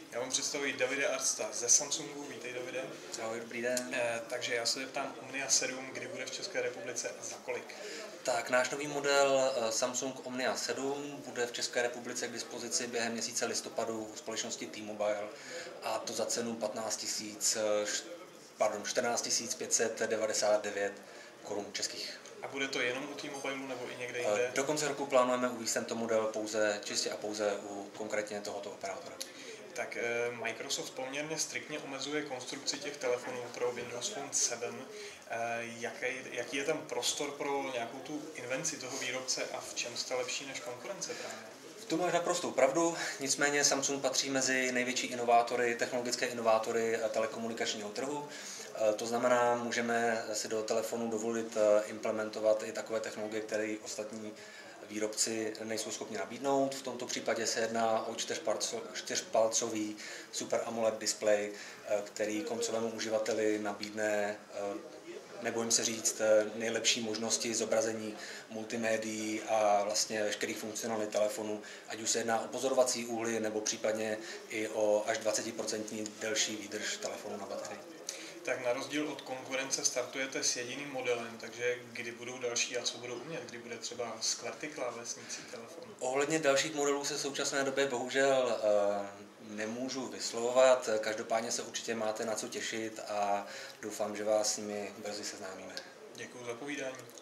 Já vám představuji Davide Arsta ze Samsungu. Vítej, Davide. Ahoj, dobrý den. Takže já se zeptám Omnia 7, kdy bude v České republice a za kolik? Tak náš nový model Samsung Omnia 7 bude v České republice k dispozici během měsíce listopadu u společnosti T-Mobile, a to za cenu 14 599 korun českých. A bude to jenom u T-Mobileu nebo i někde jinde? Do konce roku plánujeme uvést tento model čistě a pouze u konkrétně tohoto operátora. Tak Microsoft poměrně striktně omezuje konstrukci těch telefonů pro Windows Phone 7. Jaký je tam prostor pro nějakou tu invenci toho výrobce a v čem jste lepší než konkurence právě? Tu máš naprostou pravdu, nicméně Samsung patří mezi největší inovátory, technologické inovátory telekomunikačního trhu. To znamená, můžeme si do telefonu dovolit implementovat i takové technologie, které ostatní výrobci nejsou schopni nabídnout. V tomto případě se jedná o čtyřpalcový Super AMOLED display, který koncovému uživateli nabídne, nebojím se říct, nejlepší možnosti zobrazení multimédií a vlastně veškerých funkcionalit telefonu, ať už se jedná o pozorovací úhly nebo případně i o až 20% delší výdrž telefonu na baterii. Tak na rozdíl od konkurence startujete s jediným modelem, takže kdy budou další a co budou umět? Kdy bude třeba QWERTY klávesnicí telefonu? Ohledně dalších modelů se v současné době bohužel nemůžu vyslovovat, každopádně se určitě máte na co těšit a doufám, že vás s nimi brzy seznámíme. Děkuji za povídání.